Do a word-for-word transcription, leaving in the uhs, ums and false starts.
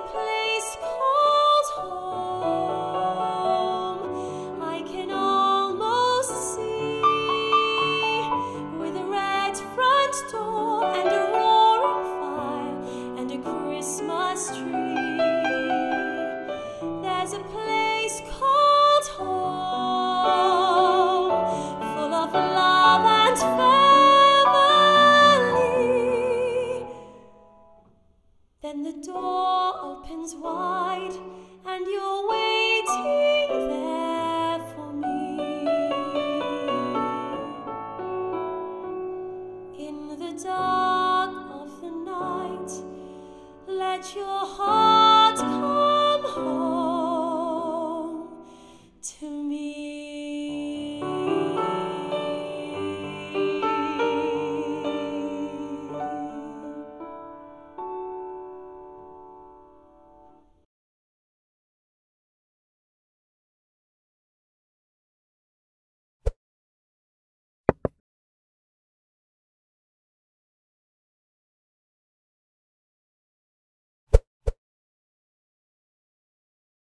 place called home. I can almost see, with a red front door and a roaring fire and a Christmas tree. There's a place called home, full of love and family. Then the door opens wide and you're waiting there for me. In the dark of the night, let your heart